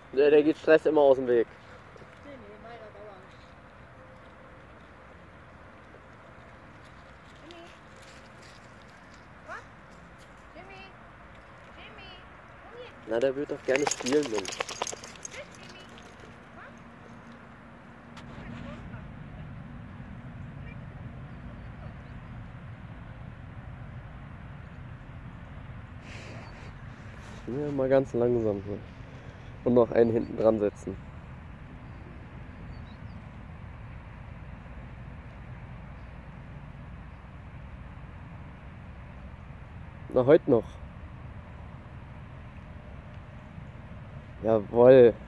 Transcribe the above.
Der geht Stress immer aus dem Weg. Nee, meiner dauert. Jimmy. Was? Jimmy. Jimmy. Komm hier. Na, der wird doch gerne spielen, Mensch. Tschüss, Jimmy. Was? Ja, mal ganz langsam hier. Und noch einen hinten dran setzen. Na, heute noch. Jawohl.